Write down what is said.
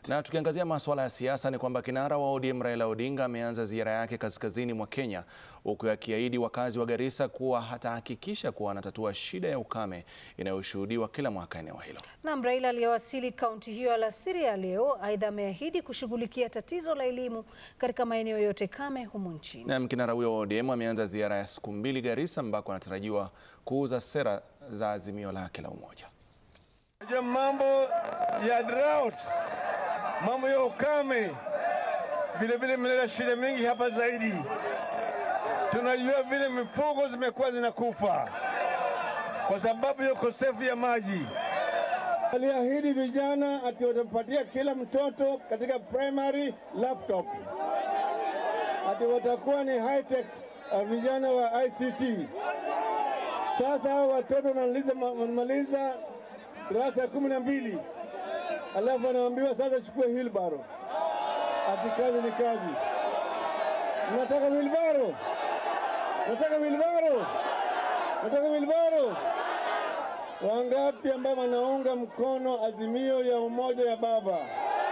Na tukiangazia masuala ya siasa ni kwamba kinara wa ODM Raila Odinga ameanza ziara yake kaskazini mwa Kenya, huku akiahidi wakazi wa Garissa kuwa atahakikisha kuwa anatatua shida ya ukame inayoshuhudiwa kila mwaka eneo hilo. Na Raila aliyewasili kaunti hiyo alasiri ya leo, aidha ameahidi kushughulikia tatizo la elimu katika maeneo yote kame humu nchini. Na kinara huyo wa ODM ameanza ziara ya siku mbili Garissa, ambako anatarajiwa kuuza sera za azimio lake la umoja. Mambo ya drought, mambo ya ukame, vile mmeleta shida mingi hapa zaidi. Tunajua vile mifugo zimekuwa zinakufa kwa sababu ya ukosefu ya maji. Aliahidi vijana ati watampatia kila mtoto katika primary laptop, ati watakuwa ni high tech vijana wa ICT. Sasa watoto wanamaliza darasa ya 12, alafu anaambiwa sasa chukue wheelbarrow. Ati kazi ni kazi. Nataka wheelbarrow. Nataka wheelbarrow. Nataka wheelbarrow. Wangapi ambao wanaunga mkono azimio ya umoja ya baba?